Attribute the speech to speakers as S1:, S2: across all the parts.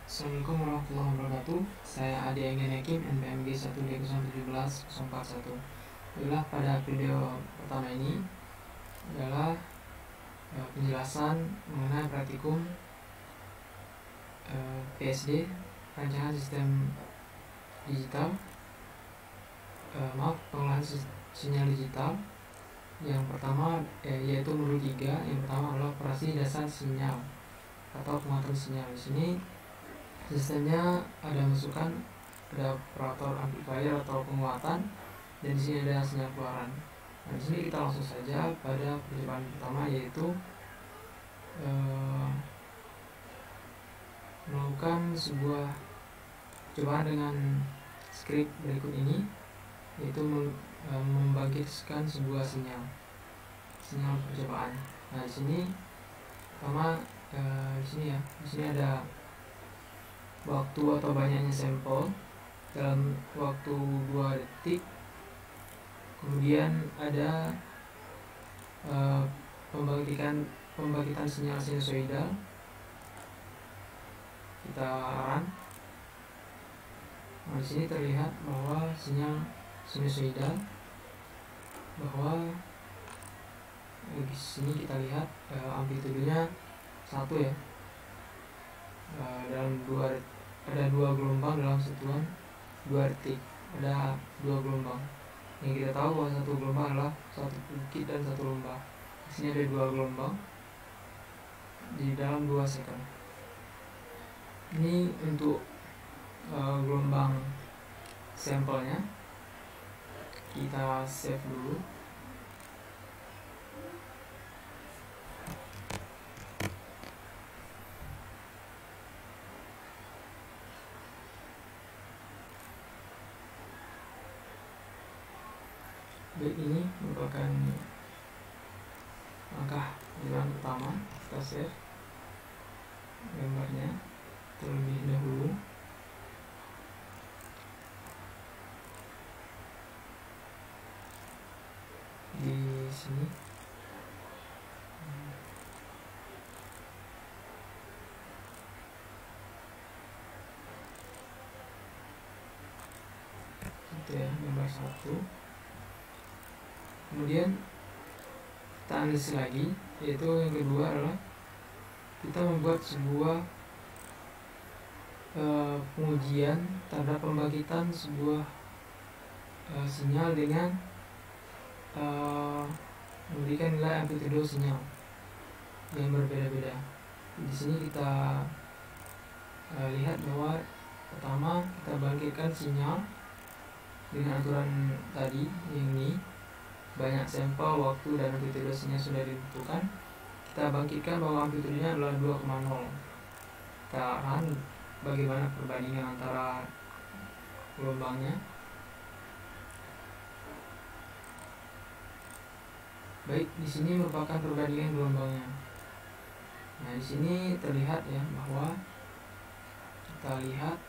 S1: Assalamualaikum warahmatullahi wabarakatuh. Saya Adi Engin Hakim, NPMG 1D017-041. Inilah pada video pertama ini adalah penjelasan mengenai praktikum PSD, rancangan sistem digital, pengolahan sinyal digital. Yang pertama yaitu modul 3. Yang pertama adalah operasi dasar sinyal atau penguatan sinyal. Di sini sistemnya ada masukan, ada operator amplifier atau penguatan, dan di sini ada sinyal keluaran. Nah, di sini kita langsung saja pada percobaan pertama, yaitu melakukan sebuah percobaan dengan script berikut ini, yaitu membangkitkan sebuah sinyal percobaan. Nah, di sini pertama di sini ada waktu atau banyaknya sampel dalam waktu 2 detik. Kemudian ada pembangkitan sinyal sinusoidal. Kita run. Nah, di sini terlihat bahwa sinyal sinusoidal, bahwa di sini kita lihat amplitudenya 1 ya. Dalam ada 2 gelombang dalam satuan 2 detik. Ada 2 gelombang. Yang kita tahu bahwa satu gelombang adalah satu bukit dan satu lomba. Di sini ada 2 gelombang di dalam 2 second. Ini untuk gelombang sampelnya. Kita save dulu. Baik, ini merupakan langkah jalan pertama. Kita save gambarnya terlebih dahulu. Di sini itu ya, gambar 1. Kemudian kita analisis lagi, yaitu yang kedua adalah kita membuat sebuah pengujian terhadap pembangkitan sebuah sinyal dengan memberikan nilai amplitudo sinyal yang berbeda-beda. Di sini kita lihat bahwa pertama kita bangkitkan sinyal dengan aturan tadi, yang ini banyak sampel, waktu, dan amplitudo sinyal sudah ditentukan. Kita bangkitkan bahwa amplitudenya adalah 2,0. Kita run bagaimana perbandingan antara gelombangnya. Baik, di sini merupakan perbandingan gelombangnya. Nah, di sini terlihat ya bahwa kita lihat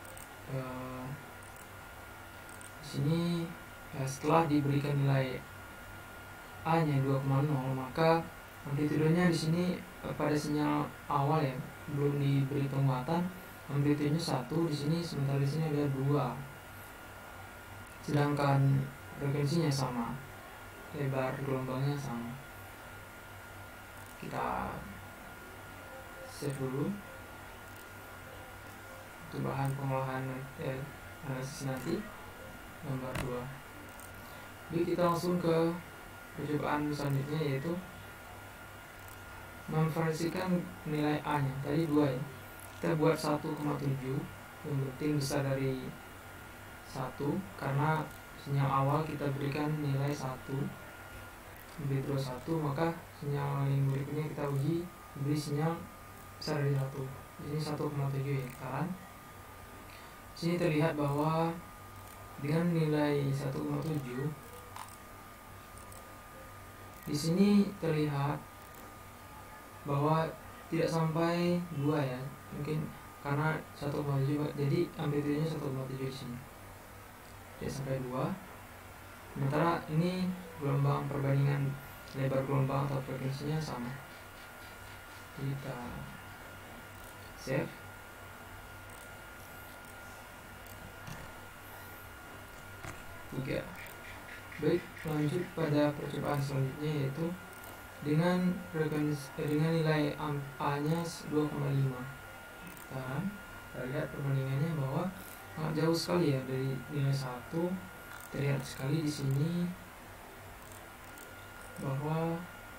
S1: di sini setelah diberikan nilai A-nya 2,0, maka amplitudenya di sini pada sinyal awal ya, belum diberi penguatan, amplitudenya 1 di sini, sementara di sini ada 2. Sedangkan frekuensinya sama, lebar gelombangnya sama. Kita save dulu untuk bahan pengolahan analisis nanti, gambar 2. Jadi kita langsung ke percobaan selanjutnya, yaitu memvariasikan nilai A-nya. Tadi 2 ya. Kita buat 1,7, yang penting besar dari 1, karena sinyal awal kita berikan nilai 1, amplitudo 1, maka sinyal yang berikutnya kita uji beri sinyal besar dari 1. Ini 1,7 ya, sekarang. Sini terlihat bahwa dengan nilai 1,7, di sini terlihat bahwa tidak sampai 2 ya, mungkin karena 1,7, jadi amplitudenya 1,7 di sini. Tidak sampai 2. Sementara ini gelombang, perbandingan lebar gelombang atau frekuensinya sama. Kita save. 3. Baik, lanjut pada percobaan selanjutnya, yaitu dengan nilai A-nya 2,5. Kita lihat perbandingannya bahwa sangat jauh sekali ya dari nilai 1. Terlihat sekali di sini bahwa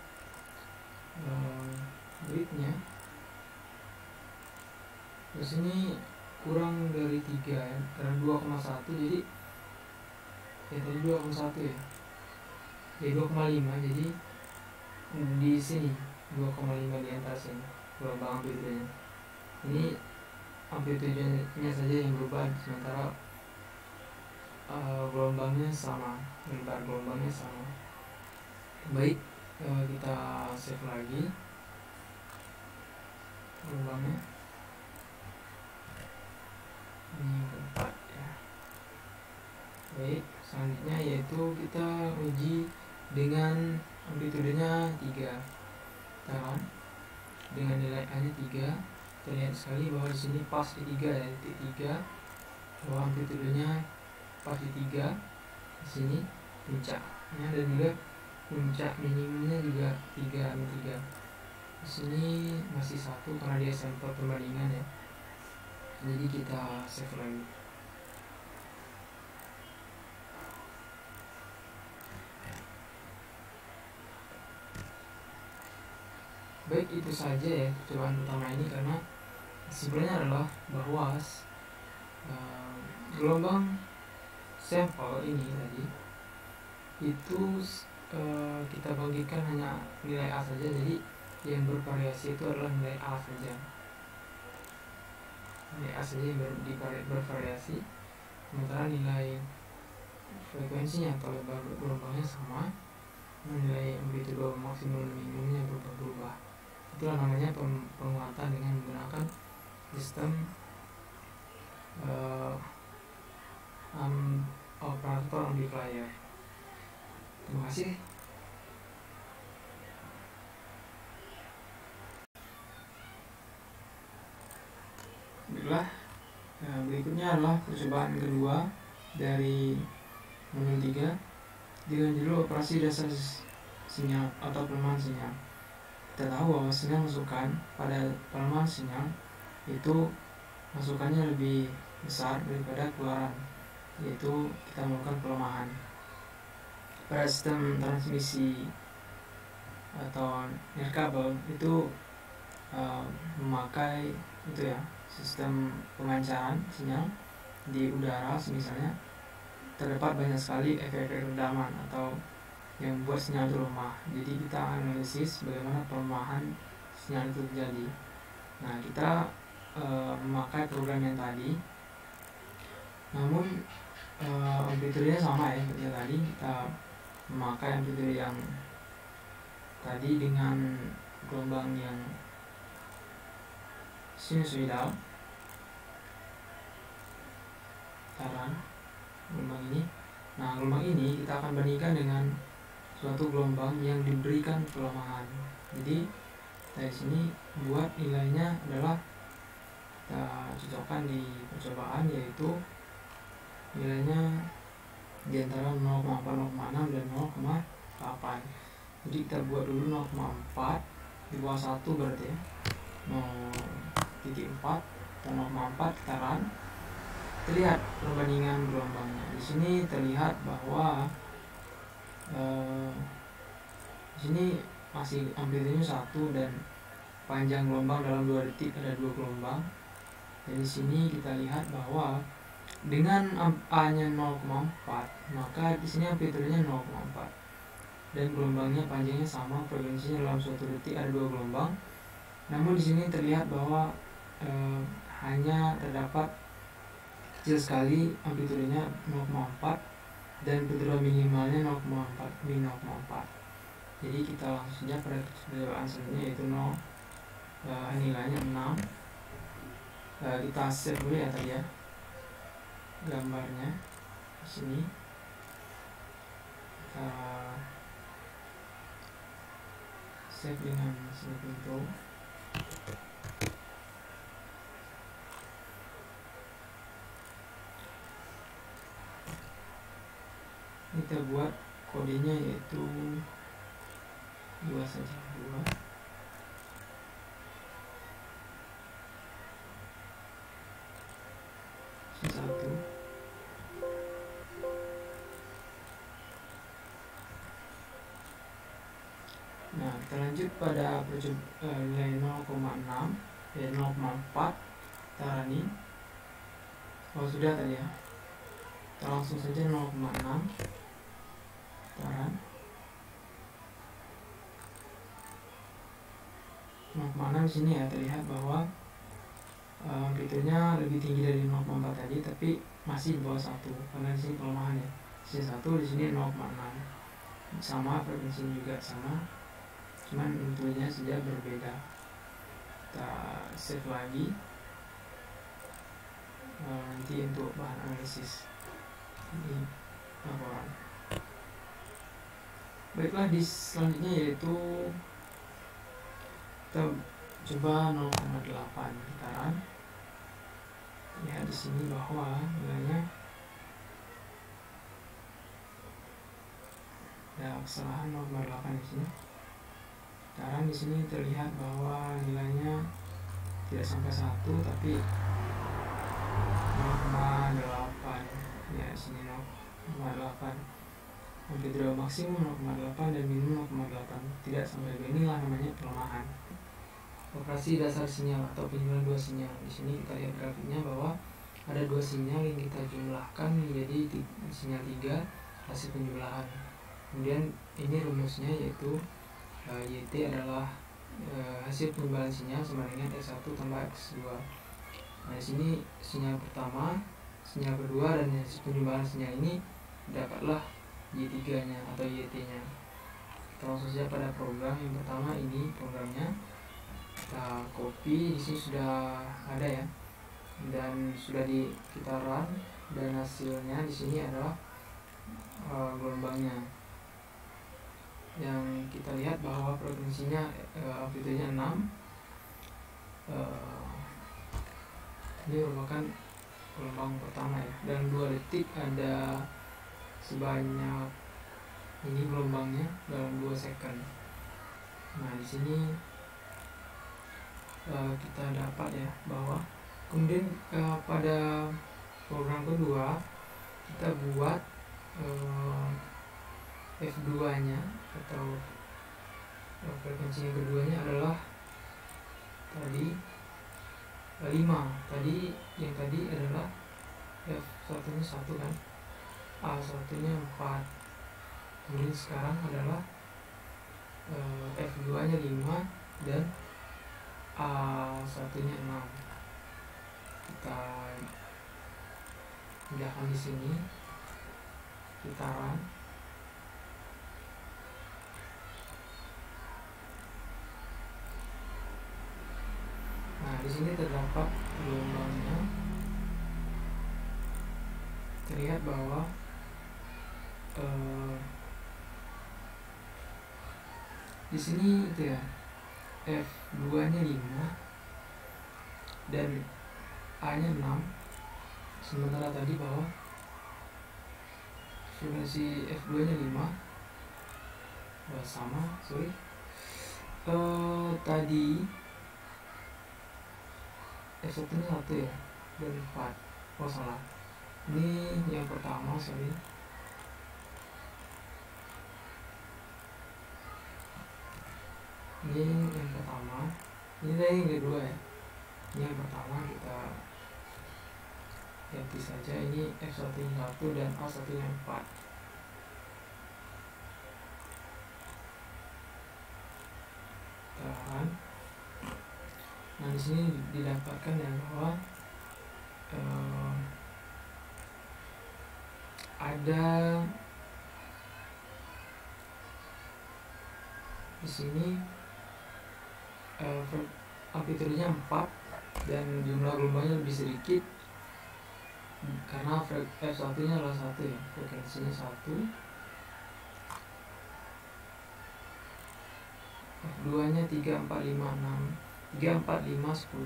S1: duitnya di sini kurang dari 3 ya, karena 2,1, jadi ya tadi 2,1 ya. Jadi 2,5, jadi di sini 2,5 di antara sini gelombang amplitudenya. Ini amplitudenya saja yang berubah, sementara gelombangnya sama, lebar gelombangnya sama. Baik, kita save lagi gelombangnya. Ini yang keempat ya. Baik, selanjutnya yaitu kita uji dengan amplitudenya 3. Dengan nilai A-nya 3, terlihat sekali bahwa di sini pas di 3 ya, titik 3, bahwa amplitudenya pas di 3. Di sini puncaknya dan juga puncak minimumnya juga 3. Di sini masih 1 karena dia sampel perbandingan ya. Jadi kita save lagi. Baik, itu saja ya percobaan pertama ini, karena sebenarnya adalah bahwa gelombang sampel ini tadi itu kita bagikan hanya nilai A saja, jadi yang bervariasi itu adalah nilai A saja. Nilai A saja yang bervariasi, sementara nilai frekuensinya atau lebar gelombangnya sama, nilai amplitudo maksimum dan minimumnya berubah-ubah. Itulah namanya penguatan dengan menggunakan sistem operator amplifier. Terima kasih. Baiklah, berikutnya adalah percobaan kedua dari modul 3 dengan judul operasi dasar sinyal atau pelemahan sinyal. Kita tahu bahwa sinyal masukan pada pelemahan sinyal itu masukannya lebih besar daripada keluaran, yaitu kita melakukan pelemahan. Pada sistem transmisi atau nirkabel itu memakai itu ya, sistem pemancaran sinyal di udara misalnya, terdapat banyak sekali efek-efek redaman atau yang membuat sinyal itu lemah. Jadi kita analisis bagaimana pelemahan sinyal itu terjadi. Nah, kita memakai program yang tadi, namun amplitudenya sama ya seperti tadi. Kita memakai amplitude yang tadi dengan gelombang yang sinusoidal, gelombang ini. Nah, gelombang ini kita akan bandingkan dengan suatu gelombang yang diberikan pelemahan. Jadi dari sini buat nilainya adalah kita cocokkan di percobaan, yaitu nilainya di antara 0,4, 0,6 dan 0,8. Jadi kita buat dulu 0,4 di bawah 1 berarti ya, 0,4 dan 0,4 kita run. Terlihat perbandingan gelombangnya. Di sini terlihat bahwa di sini masih amplitudenya 1 dan panjang gelombang dalam 2 detik ada 2 gelombang. Dan di sini kita lihat bahwa dengan A-nya 0,4, maka di sini amplitudenya 0,4 dan gelombangnya panjangnya sama, frekuensinya dalam suatu detik ada 2 gelombang. Namun di sini terlihat bahwa hanya terdapat kecil sekali amplitudenya 0,4 dan amplitudo minimalnya 0,4. Jadi kita langsung saja pada percobaan selanjutnya, yaitu nilainya 6. Kita save dulu ya tadi ya gambarnya di sini. Kita save dengan save info. kita buat kodenya yaitu 2 saja, 2 1. Nah, kita lanjut pada nilai 0,6 dan 0,4 tarani. Oh, sudah tadi ya. Kita langsung saja 0,6 taran. 0,6 di sini ya, terlihat bahwa amplitunya lebih tinggi dari 0,4 tadi, tapi masih di bawah 1 karena di sini pelemahan ya. Di sini 1, di sini 0,6. Sama, frekuensinya juga sama, cuman amplitunya saja berbeda. Kita save lagi nanti untuk bahan analisis ini laporan. Baiklah, di selanjutnya yaitu kita coba 0,8 getaran. Lihat di sini bahwa nilainya ada kesalahan 0,8 di sini. Getaran di sini terlihat bahwa nilainya tidak sampai 1 tapi 0,8 ya, di sini 0,8. Amplitude maksimum 0,8 dan minimum 0,8, tidak sampai 2. Inilah namanya pelemahan. Operasi dasar sinyal atau penjumlahan 2 sinyal. Di sini kita lihat grafiknya bahwa ada 2 sinyal yang kita jumlahkan menjadi sinyal 3 hasil penjumlahan. Kemudian ini rumusnya yaitu YT adalah hasil penjumlahan sinyal sama dengan X1 tambah X2. Nah, di sini sinyal pertama, sinyal kedua, dan hasil penjumlahan sinyal ini dapatlah Y3-nya atau YT-nya. Kita langsung saja pada program. Yang pertama ini programnya. Kita copy, di sini sudah ada ya, dan sudah kita run, dan hasilnya di sini adalah gelombangnya. Yang kita lihat bahwa frekuensinya amplitudenya 6. Ini merupakan gelombang pertama ya, dan 2 detik ada sebanyak ini gelombangnya dalam 2 second. Nah, di sini kita dapat ya bahwa kemudian pada program kedua kita buat F2-nya atau frekuensi yang keduanya adalah tadi 5. Yang tadi adalah F1-nya 1 kan, A1-nya 4. Kemudian sekarang adalah F2-nya 5 dan A1-nya 6. Kita pindahkan di sini, kita run. Nah, di sini terdapat gelombangnya. Terlihat bahwa di sini itu ya, F2-nya 5 dan A-nya 6. Sementara tadi bahwa frekuensi F2-nya 5 sama, tadi F1-nya 1 ya, dan 4. Oh, salah. Ini yang pertama, Ini yang pertama. Ini yang kedua ya. Ini yang pertama, kita ganti saja. Ini F1-nya 1 dan A1-nya 4. Tahan. Nah, di sini didapatkan ya bahwa ada di sini amplitudenya 4 dan jumlah gelombangnya lebih sedikit karena F1-nya adalah 1 ya, frekuensinya 1. F2-nya 3, 4, 5, 6. 3, 4, 5, 10.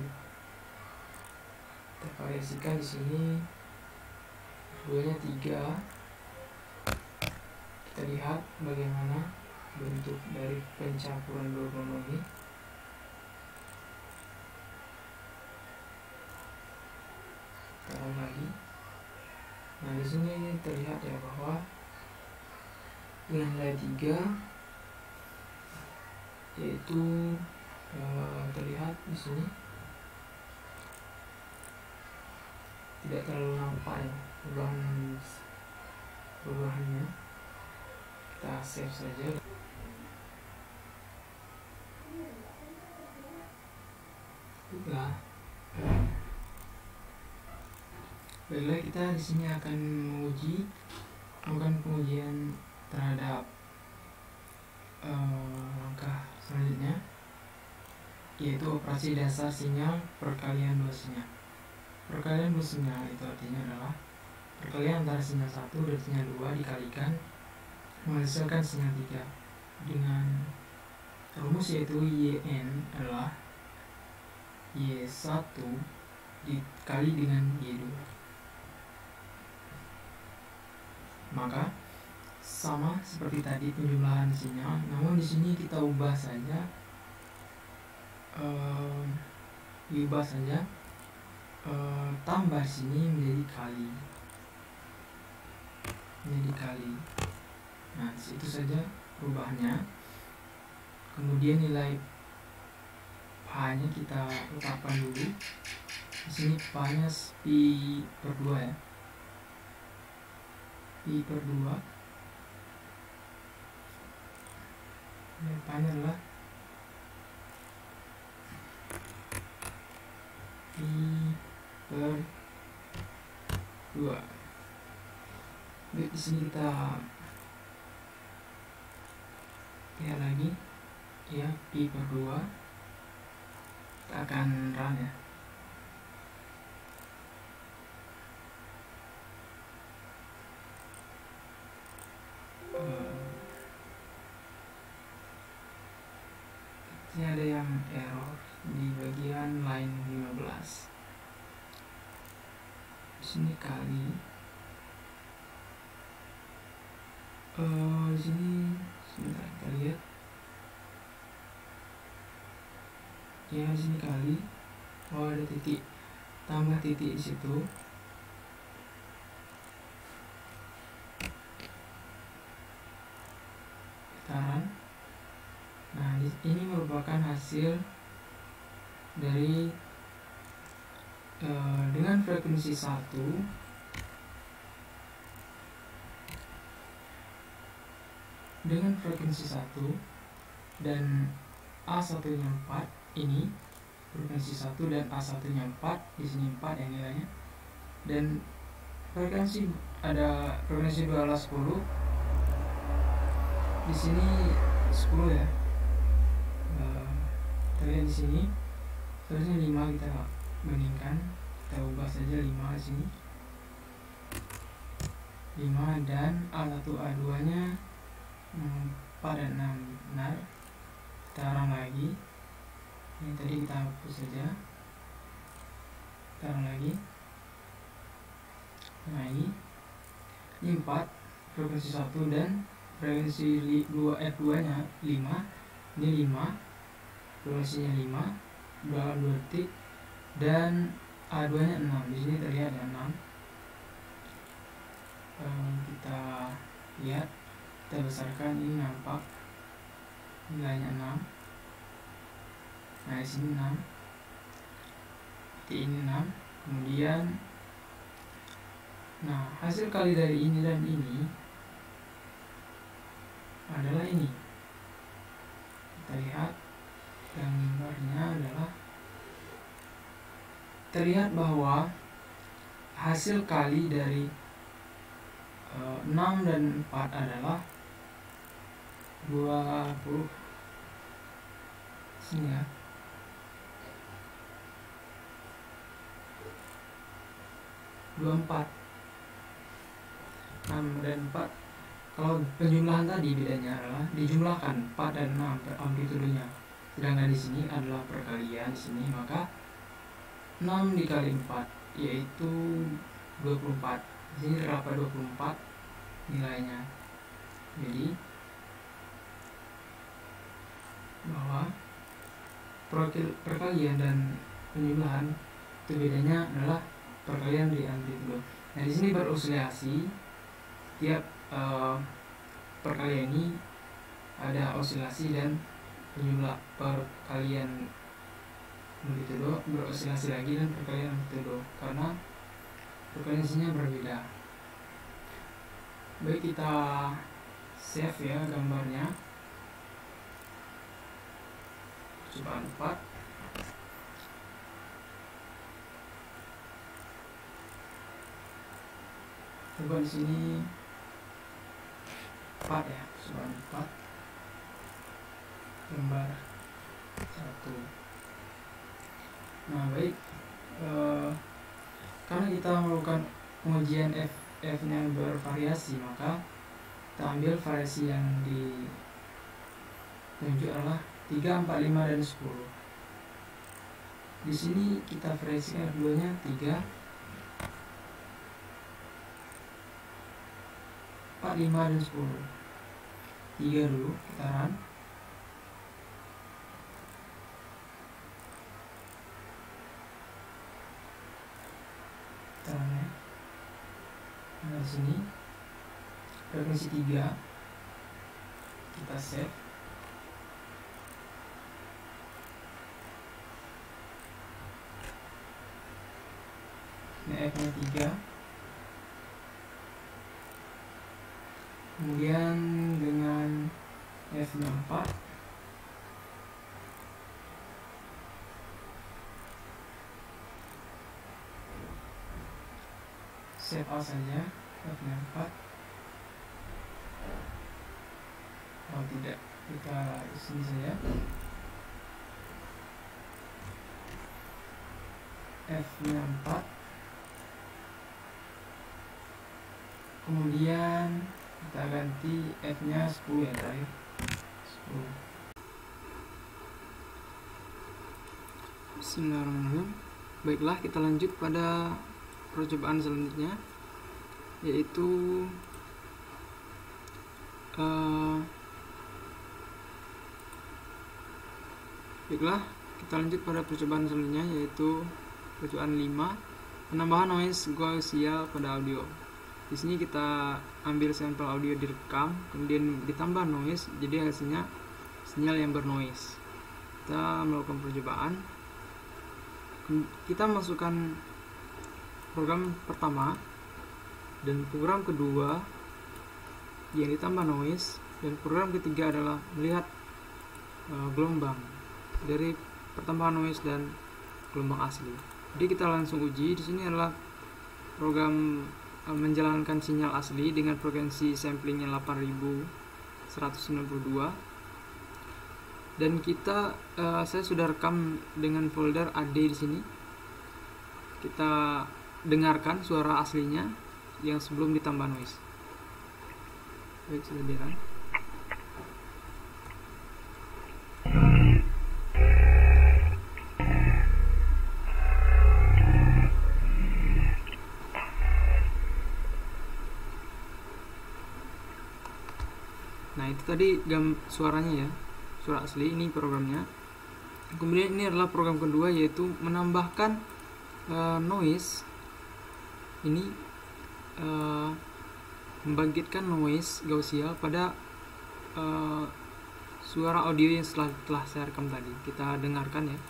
S1: Kita variasikan di sini. F2-nya 3, kita lihat bagaimana bentuk dari pencampuran dua mono ini. Taruh lagi. Nah, di sini terlihat ya bahwa dengan nilai 3 yaitu terlihat di sini tidak terlalu nampak ya perubahannya. Kita save saja. Baiklah, kita di sini akan melakukan pengujian terhadap langkah selanjutnya, yaitu operasi dasar sinyal perkalian dua sinyal. Perkalian dua sinyal itu artinya adalah perkalian antara sinyal 1 dan sinyal 2 dikalikan menghasilkan sinyal 3 dengan rumus, yaitu YN adalah Y1 dikali dengan Y2. Maka sama seperti tadi penjumlahan sinyal, namun di sini kita ubah saja, tambah sini menjadi kali. Nah, itu saja perubahannya. Kemudian nilai pahanya kita tetapkan dulu. Di sini pahanya pi per 2 ya. Pi per 2. Nilai pahanya adalah pi per 2. Baik, di sini kita lihat lagi ya, pi per 2. Kita akan run ya. Ini ada yang error di bagian line 15. Di sini kali. Di sini sebentar kita lihat. Ya, di sini kali. Oh, ada titik, tambah titik di situ. Taran. Nah, ini merupakan hasil dari dengan frekuensi 1 dan A1 nya 4, ini frekuensi 1 dan A1 nya 4, di sini 4 yang nilainya, dan frekuensi 2 adalah 10, di sini 10 ya. Kita lihat di sini seharusnya 5, kita bandingkan, kita ubah saja 5 di sini. 5 dan A1 A2 nya 4 dan 6 benar. Kita run lagi. Ini tadi kita hapus saja. Kita run lagi. Nah, ini 4 frekuensi 1 dan frekuensi 2 F2 nya 5. Ini 5, frekuensinya 5 dalam 2 detik, dan A2 nya 6. Di sini terlihat ya 6. Kita lihat, kita besarkan, ini nampak nilainya 6. Nah, di sini 6, titik ini 6. Kemudian, nah, hasil kali dari ini dan ini adalah ini. Kita lihat gambarnya adalah terlihat bahwa hasil kali dari 6 dan 4 adalah 20. Sini ya. 24. 6 dan 4. Kalau penjumlahan tadi bedanya adalah dijumlahkan 4 dan 6 per amplitudenya. Sedangkan di sini adalah perkalian di sini, maka 6 dikali 4 yaitu 24. Di sini terdapat 24 nilainya. Jadi bahwa perkalian dan penjumlahan itu bedanya adalah perkalian di amplitudo. Nah, di sini beroscilasi. Setiap perkalian ini ada oscilasi dan penjumlah perkalian amplitudo beroscilasi lagi dan perkalian amplitudo karena frekuensinya berbeda. Baik, kita save ya gambarnya. Percobaan 4. Coba di sini 4 ya, percobaan 4 gambar 1. Nah, baik, karena kita melakukan pengujian F-nya bervariasi, maka kita ambil variasi yang ditunjuk adalah 3, 4, 5, dan 10. Di sini kita variasikan F2-nya 3, 4, 5, dan 10. 3 dulu, kita run. Nah, di sini frekuensi 3 kita save. Ini F-nya 3. Kemudian dengan F-nya 4. Save as saja F-nya 4. Oh tidak, kita di sini saja. F-nya 4. Kemudian kita ganti F-nya 10 ya terakhir. 10. Bismillahirrahmanirrahim. Baiklah, kita lanjut pada percobaan selanjutnya, yaitu baiklah, kita lanjut pada percobaan selanjutnya, yaitu percobaan 5, penambahan noise Gaussian pada audio. Di sini kita ambil sampel audio direkam, kemudian ditambah noise, jadi hasilnya sinyal yang bernoise. Kita melakukan percobaan. Kita masukkan program pertama dan program kedua yang ditambah noise, dan program ketiga adalah melihat gelombang dari pertambahan noise dan gelombang asli. Jadi kita langsung uji. Di sini adalah program menjalankan sinyal asli dengan frekuensi samplingnya 8192, dan saya sudah rekam dengan folder AD di sini. Kita dengarkan suara aslinya yang sebelum ditambah noise. Baik, sudah di-run. Nah, itu tadi suaranya ya, suara asli. Ini programnya. Kemudian ini adalah program kedua, yaitu menambahkan noise. Ini membangkitkan noise Gaussian pada suara audio yang telah saya rekam tadi. Kita dengarkan ya.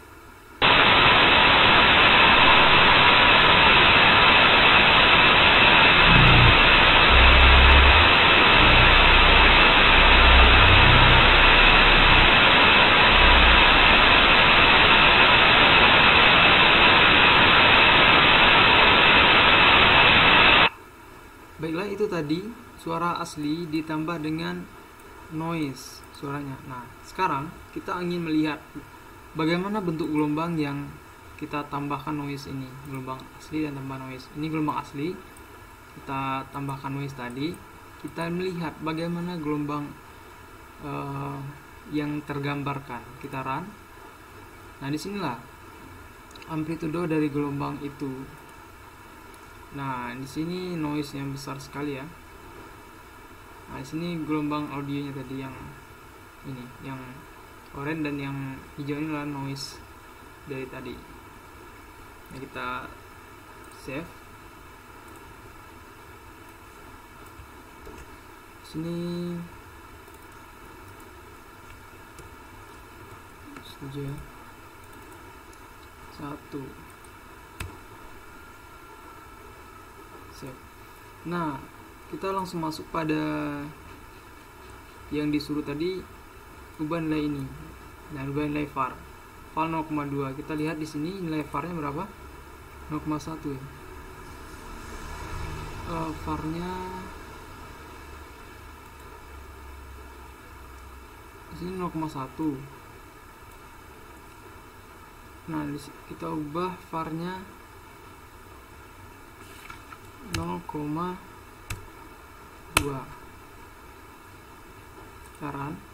S1: Baiklah, itu tadi suara asli ditambah dengan noise suaranya. Nah, sekarang kita ingin melihat bagaimana bentuk gelombang yang kita tambahkan noise ini. Gelombang asli dan tambah noise. Ini gelombang asli, kita tambahkan noise tadi. Kita melihat bagaimana gelombang yang tergambarkan. Kita run. Nah, disinilah amplitudo dari gelombang itu. Nah, di sini noise yang besar sekali ya.
S2: Nah, di sini gelombang audionya tadi yang ini, yang oranye dan yang hijau ini adalah noise dari tadi. Nah, kita save. Sini saja 1 save. Nah, kita langsung masuk pada yang disuruh tadi, ubah nilai ini. Nah, ubah nilai var 0,2. Kita lihat di sini nilai var-nya berapa? 0,1 ya. var-nya di sini 0,1. Nah, kita ubah var-nya 0,2. Sekarang